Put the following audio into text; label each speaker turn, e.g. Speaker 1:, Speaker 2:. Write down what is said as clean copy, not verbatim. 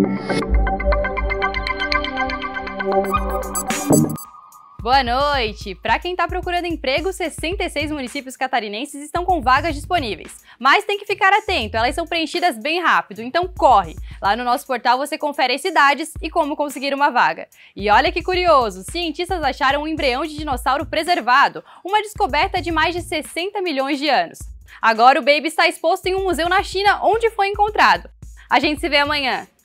Speaker 1: Boa noite! Para quem está procurando emprego, 66 municípios catarinenses estão com vagas disponíveis. Mas tem que ficar atento, elas são preenchidas bem rápido, então corre! Lá no nosso portal você confere as cidades e como conseguir uma vaga. E olha que curioso, cientistas acharam um embrião de dinossauro preservado, uma descoberta de mais de 60 milhões de anos. Agora o baby está exposto em um museu na China, onde foi encontrado. A gente se vê amanhã!